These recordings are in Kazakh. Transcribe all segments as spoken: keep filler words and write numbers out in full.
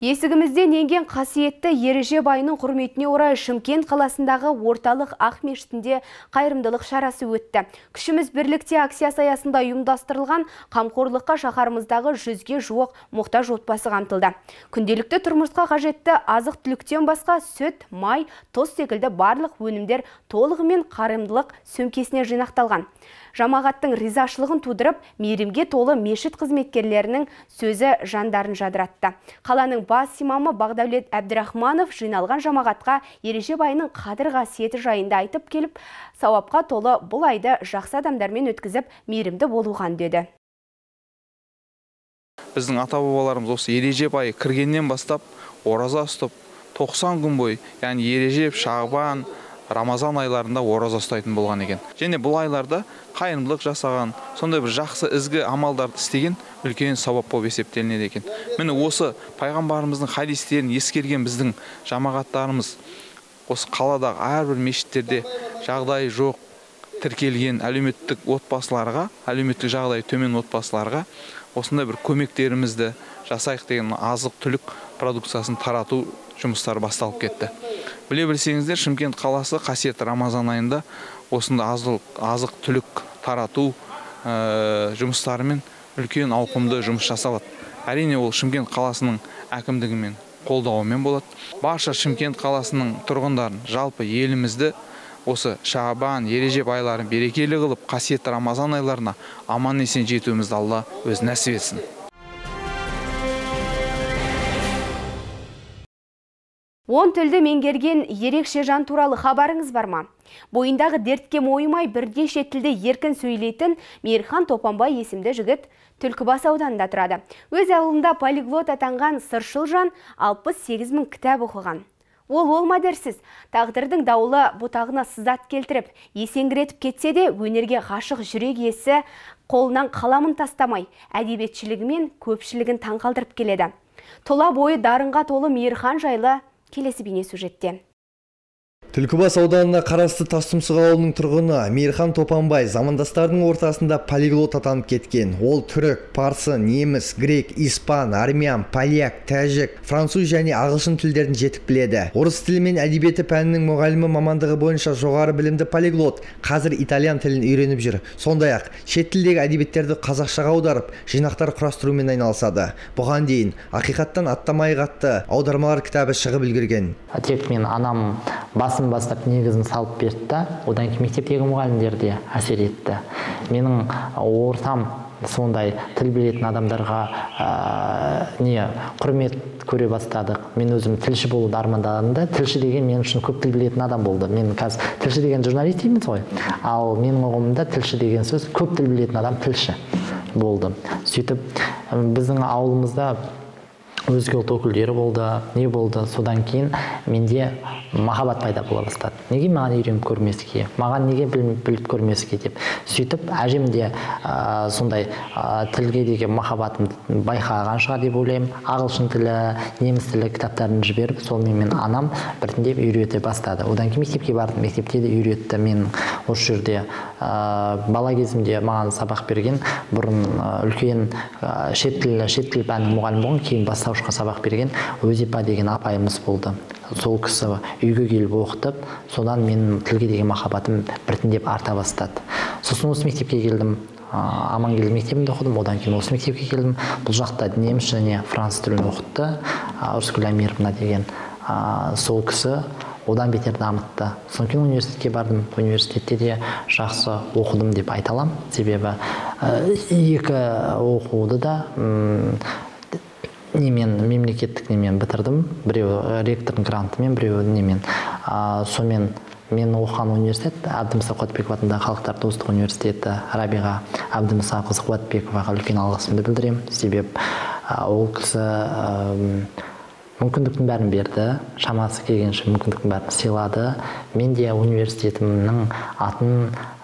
Есігімізден енген қасиетті Ереже байының құрметіне орай Шымкент қаласындағы орталық Ақ мешітінде қайырымдылық шарасы өтті. Күшіміз бірлікте акциясы аясында ұйымдастырылған қамқорлыққа шаһарымыздағы жүзге жуық мұқтаж отбасы қамтылды. Күнделікті тұрмысқа қажетті азық түліктен басқа сүт, май, тұз секілді барлық өнімдер толығымен қайырымдылық сөмкесіне жинақталған. Жамағаттың ризашылығын тудырып, мейірімге толы мешіт қызметкерлерінің сөзі жандарын жадыратты. Қаланың бас имамы Бағдәулет Әбдірахманов жиналған жамағатқа Ереже байының қадір қасиеті жайында айтып келіп, сауапқа толы бұл айды жақсы адамдармен өткізіп, мейірімді болуған деді. Біздің ата-бабаларымыз осы Ереже байы кіргеннен бастап ораза ұстап, тоқсан күн бойы, яғни Ережеп, Шағбан, Рамазан айларында ораза ұстайтын болған екен. Және бұл айларда қайырымдылық жасаған, сондай бір жақсы ізгі амалдарды істеген үлкен сауап болып есептелінеді екен. Міне осы пайғамбарымыздың хадистерін ескерген біздің жамағаттарымыз осы қаладағы әрбір мешіттерде жағдайы жоқ, тіркелген әлеуметтік отбасыларға, әлеуметтік жағдайы төмен отбасыларға осындай бір көмектерімізді жасайық деген азық-түлік продукциясын тарату жұмыстары басталып кетті. Біле білсеңіздер, Шымкент қаласы қасиетті Рамазан айында осында азық-түлік тарату жұмыстарымен үлкен ауқымды жұмыс жасалады. Әрине ол Шымкент қаласының әкімдігімен, қолдауымен болады. Барша Шымкент қаласының тұрғындарын, жалпы елімізді осы Шағбан, Ережеп айларын берекелі қылып, қасиетті Рамазан айларына аман-есен жетуімізді Алла өзі нәсіп етсін. Он тілді меңгерген ерекше жан туралы хабарыңыз бар ма? Бойындағы дертке мойымай бірнеше тілде еркін сөйлейтін Мейірхан Топанбай есімді жігіт Түлкібас ауданында тұрады. Өз ауылында полиглот атанған сыршыл жан алпыс сегіз мың кітап оқыған. Ол олма дерсіз, тағдырдың дауылы бұтағына сызат келтіріп, есеңгіретіп кетсе де, өнерге ғашық жүрек иесі қолынан қаламын тастамай, әдебиетшілігімен көпшілігін таңқалдырып келеді. Тұла бойы дарынға толы Мейірхан жайлы келесі бейне сюжетте. Түлкібас ауданына қарасты Тастұмсық ауылының тұрғыны Мейірхан Топанбай замандастардың ортасында полиглот атанып кеткен. Ол түрік, парсы, неміс, грек, испан, армян, поляк, тәжік, француз және ағылшын тілдерін жетік біледі. Орыс тілі мен әдебиеті пәнінің мұғалімі мамандығы бойынша жоғары білімді полиглот қазір итальян тілін үйреніп жүр. Сондай-ақ шет тілдегі әдебиеттерді қазақшаға аударып, жинақтар құрастырумен айналысады. Бұған дейін Ақиқаттан аттамай атты аудармалар кітабы шығып үлгерген. Тек мен анам басын бастап негізін салып берді, одан кейін мектептегі мұғалімдер де әсер етті. Менің ортам сондай тіл білетін адамдарға ә, не құрмет көре бастадық. Мен өзім тілші болуды армандағанымда, тілші деген мен үшін көп тіл білетін адам болды. Мен қазір тілші деген журналист дейміз ғой. Ал менің ұғымымда тілші деген сөз көп тіл білетін адам тілші болды. Сөйтіп біздің ауылымызда өзге ұлт өкілдері болды, не болды, содан кейін менде махаббат пайда бола бастады. Неге маған үйреніп көрмеске, маған неге біліп көрмеске деп. Сөйтіп әжем де ә, сондай ә, тілге деген махаббатымды байқаған шығар деп ойлаймын. Ағылшын тілі, неміс тілі кітаптарын жіберіп, сонымен мен анам біртіндеп үйрете бастады. Одан кейін мектепке бардым, мектепте де үйретті. Мен осы жерде ә, бала кезімде маған сабақ берген бұрын ә, үлкен ә, шет тілі, шет тілі пәнінің мұғалімі болған, кейін бастаушыға сабақ берген Өзипа деген апайымыз болды. Сол кісі үйге келіп оқытып, содан менің тілге деген махаббатым біртіндеп арта бастады. Сосын осы мектепке келдім, Амангелді мектебінде оқыдым, одан кейін осы мектепке келдім. Бұл жақта неміс және француз тілін оқытты, Үрскүл Амировна деген сол кісі одан бетер дамытты. Содан кейін университетке бардым, университетте де жақсы оқыдым деп айта аламын. Себебі екі оқуды да немен мемлекеттік немен бітірдім, біреу ректордың грантымен, біреу немен. Сомен мен оқыған университет Әбдімұса Қуатбеков атындағы Халықтар достық университеті Рабиға Әбдімұсақызы Қуатбековаға үлкен алғысымды білдіремін. Себеп ол кісі мүмкіндіктің бәрін берді, шамасы келгенше мүмкіндіктің бәрін сыйлады. Мен де университетімнің атын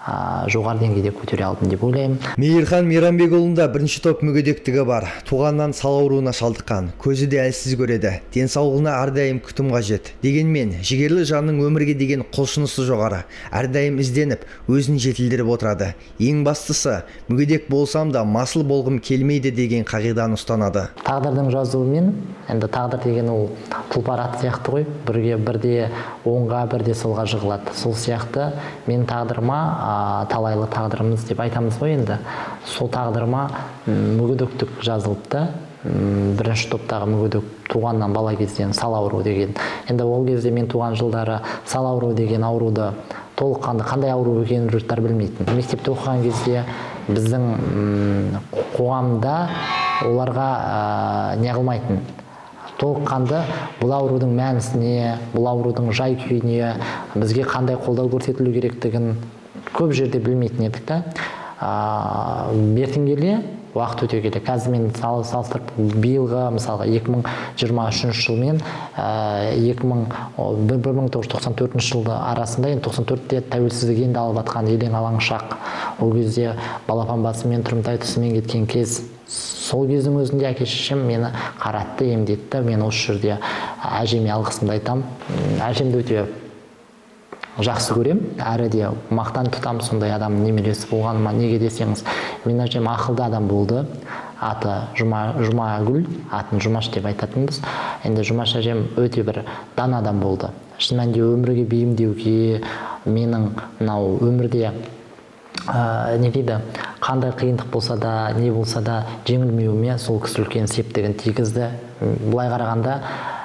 жоғары деңгейде көтере алдым деп ойлаймын. Мейірхан Мейрамбекұлында бірінші топ мүгедектігі бар. Туғаннан сал ауруына шалдыққан, көзі де әлсіз көреді. Денсаулығына әрдайым күтім қажет. Дегенмен, жігерлі жанның өмірге деген құлшынысы жоғары. Әрдайым ізденіп, өзін жетілдіріп отырады. Ең бастысы, мүгедек болсам да масыл болғым келмейді деген қағиданы ұстанады. Тағдырдың жазуымен, енді тағдыр деген ол тұлпар ат сияқты ғой, бірге бірде оңға, бірде солға жығылады. Сол сияқты мен тағдырыма талайлы тағдырымыз деп айтамыз ғой енді. Сол тағдырыма мүгедектік жазылыпты. Бірінші топтағы мүгедек туғаннан бала кезден сал ауру деген. Енді ол кезде мен туған жылдары сал ауру деген ауруды толыққанды қандай ауру екенін жұрттар білмейтін. Мектепте оқыған кезде біздің қоғамда оларға не қылмайтын. Толыққанды бұл аурудың мәнісіне, бұл аурудың жай күйіне, бізге қандай қолдау көрсетілу керектігін көп жерде білмейтін едік та. Бертін келе, уақыт өте келе, қазір мен салыстырып биылғы мысалға екі мың жиырма үшінші жыл мен екі мың тоғыз жүз тоқсан төртінші жылды арасында, енді тоқсан төртте тәуелсіздік енді алып жатқан елең алаң шақ. Ол кезде балапан басымен тұрымтай тұсымен кеткен кез. Сол кездің өзінде әке-шешем мені қаратты, емдетті. Мен осы жерде әжеме алғысымды айтам. Әжемді өте жақсы көрем, әрі де мақтан тұтам сондай адам немересі болғаныма. Неге десеңіз, мен әжем ақылды адам болды. Аты Жұмагүл, атын Жұмаш деп айтатынбыз. Енді Жұмаш әжем өте бір дан адам болды. Шын мәнінде өмірге бейімдеуге, менің мынау өмірде не дейді, қандай қиындық болса да, не болса да жеңілмеуіме сол кісі үлкен септігін тигізді. Бұлай қарағанда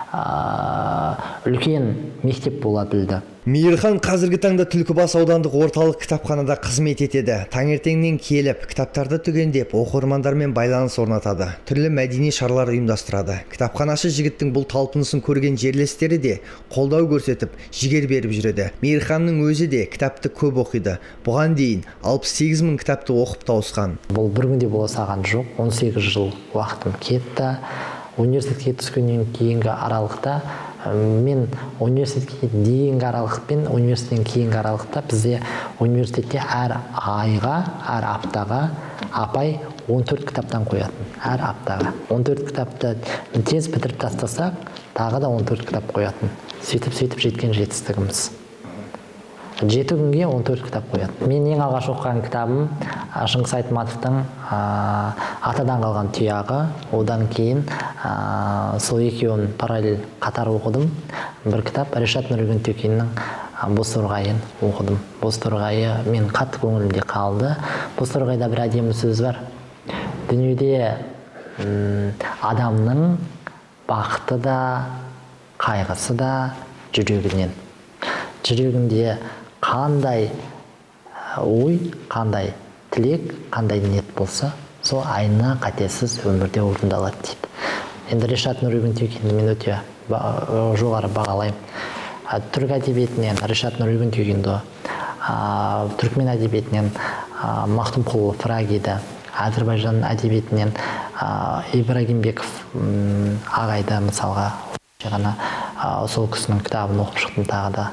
үлкен мектеп бола білді. Мейірхан қазіргі таңда Түлкібас аудандық орталық кітапханада қызмет етеді. Таңертеңнен келіп, кітаптарды түгендеп, оқырмандармен байланыс орнатады. Түрлі мәдени шаралар ұйымдастырады. Кітапханашы жігіттің бұл талпынысын көрген жерлестері де қолдау көрсетіп, жігер беріп жүреді. Мейірханның өзі де кітапты көп оқиды. Бұған дейін алпыс сегіз мың кітапты оқып тауысқан. Бұл бір күнде бола саған жоқ. он сегіз жыл уақытым кетті. Университетке түскеннен кейінгі аралықта мен университетке дейінгі аралықпен университеттен кейінгі аралықта бізде университетте әр айға, әр аптаға апай он төрт кітаптан қоятын. Әр аптаға он төрт кітапты тез бітіріп тастасақ, тағы да он төрт кітап қоятын. Сөйтіп-сөйтіп жеткен жетістігіміз. Жеті күнге он төрт кітап қоятын. Мен ең алғаш оқыған кітабым Шыңғыс Айтматовтың Атадан қалған тұяғы. Одан кейін сол екеуін параллель қатар оқыдым. Бір кітап Решат Нұргүнтекиннің Бозторғайын оқыдым. Бозторғайы мен қатты көңілімде қалды. Бозторғайда бір әдемі сөз бар. Дүниеде адамның бақыты да, қайғысы да жүрегінен. Жүрегінде қандай ой, қандай тілек, қандай ниет болса, сол айна қатесіз өмірде орындалады дейді. Енді Решат Нұргүнтекинді мен өте жоғары бағалаймын. Түрік әдебиетінен Решат Нұргүнтекинді, түркмен әдебиетінен Мақтумқұл Фрагиді, Әзірбайжан әдебиетінен Ибрагимбеков ағайды мысалға ғана сол кісінің кітабын оқып шықтым тағы да.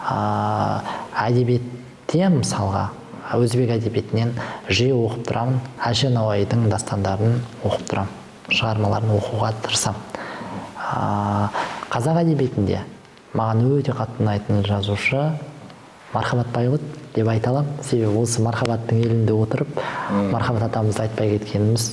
Әдебиетте мысалға өзбек әдебиетінен жиі оқып тұрамын. Әлішер Науаидің дастандарын оқып тұрамын. Шығармаларын оқуға тырысам. Қазақ әдебиетінде маған өте қатты ұнайтын жазушы Мархабат Байғұт деп айта аламын. Себебі осы Мархабаттың елінде отырып, Мархабат атамызды айтпай кеткеніміз.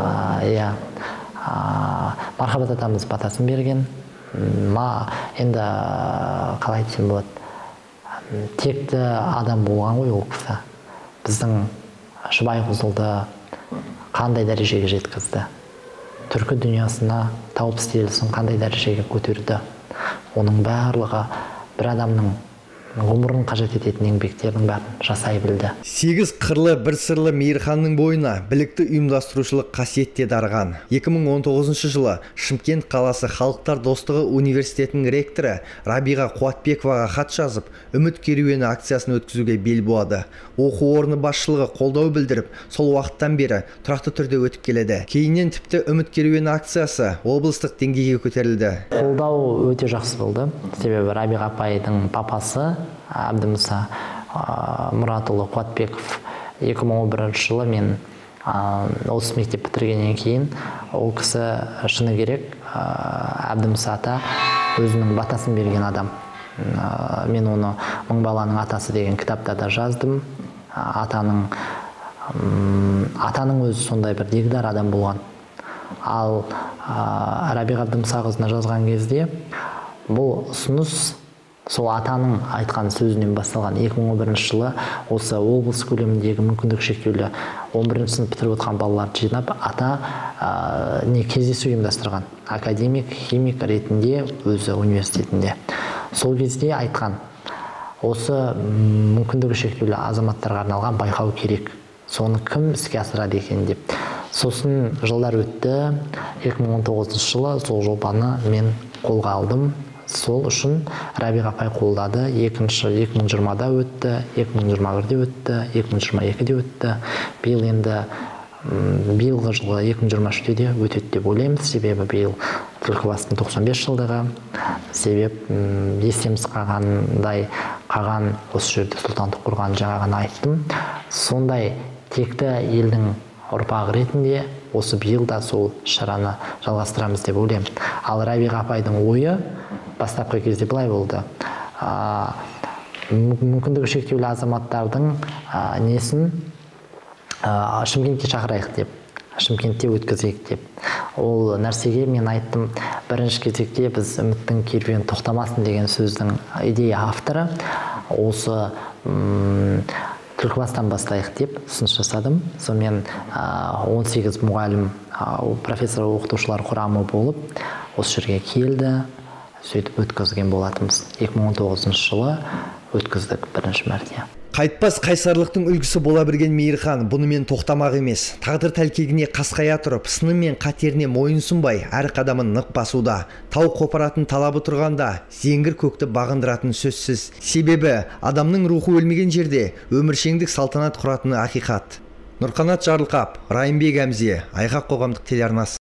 Мархабат атамыз батасын берген. Ма енді қалай айтсам болады, текті адам болған ғой ол кісі. Біздің Шыбайқұзылды қандай дәрежеге жеткізді, түркі дүниясына тауып стелісін қандай дәрежеге көтерді. Оның барлығы бір адамның ғұмырын қажет ететін еңбектердің бәрін жасай білді. Сегіз қырлы бір сырлы Мейірханның бойына білікті ұйымдастырушылық қасиетте дарған. екі мың он тоғызыншы жылы Шымкент қаласы Халықтар достығы университетінің ректоры Рабиға Қуатбековаға хат жазып, үміт керуені акциясын өткізуге бел буады. Оқу орны басшылығы қолдау білдіріп, сол уақыттан бері тұрақты түрде өтіп келеді. Кейіннен тіпті үміт керуені акциясы облыстық деңгейге көтерілді. Қолдау өте жақсы болды. Себебі Рабиға апайдың папасы Әбдімұса Мұратұлы Қуатбеков. екі мың он бірінші жылы мен осы мектеп бітіргеннен кейін ол кісі шыны керек Әбдіміс ата өзінің батасын берген адам. Мен оны «Мың баланың атасы» деген кітапта да жаздым. Атаның атаның өзі сондай бір дегдар адам болған. Ал Рабиға Әбдімісақызына жазған кезде бұл ұсыныс сол атаның айтқан сөзінен басталған. екі мың он бірінші жылы осы облыс көлеміндегі мүмкіндігі шектеулі он бірінші сынып бітіріп отқан балаларды жинап, ата не кездесу ұйымдастырған. Академик, химик ретінде өзі университетінде. Сол кезде айтқан, осы мүмкіндігі шектеулі азаматтарға арналған байқау керек. Соны кім іске асырады екен деп. Сосын жылдар өтті. екі мың он тоғызыншы жылы сол жобаны мен қолға алдым. Сол үшін Рабиға апай қолдады. Екінші екі мың жиырмада өтті, екі мың жиырма бірде өтті, екі мың жиырма екіде өтті. Биыл енді биылғы жылы екі мың жиырма үште де өтеді деп ойлаймыз. Себебі биыл Түлкібастың тоқсан бес жылдығы. Себеп есеміз қағандай қаған осы жерде сұлтандық құрған жаңағыны айттым. Сондай текті елдің ұрпағы ретінде осы биыл да сол шараны жалғастырамыз деп ойлаймын. Ал Рабиға апайдың ойы бастапқы кезде былай болды. Мүмкіндігі шектеулі азаматтардың несін Шымкентке шақырайық деп, Шымкентте өткізейік деп. Ол нәрсеге мен айттым, бірінші кезекте біз үміттің керуені тоқтамасын деген сөздің идея авторы осы Түлкібастан бастайық деп ұсыныс жасадым. Сонымен он сегіз мұғалім, профессор оқытушылар құрамы болып осы жерге келді. Сөйтіп өткізген болатымыз. екі мың он тоғызыншы жылы өткіздік бірінші мәрте. Қайтпас қайсарлықтың үлгісі бола білген Мейірхан бұнымен тоқтамақ емес. Тағдыр тәлкегіне қасқая тұрып, сыны мен қатеріне мойынсұнбай, әр қадамын нық басуда. Тау қопаратын талабы тұрғанда, зеңгір көкті бағындыратын сөзсіз. Себебі адамның рухы өлмеген жерде өміршеңдік салтанат құратыны ақиқат. Нұрқанат Жарылқап, Райымбек Әмзе, Айғақ қоғамдық телеарнасы.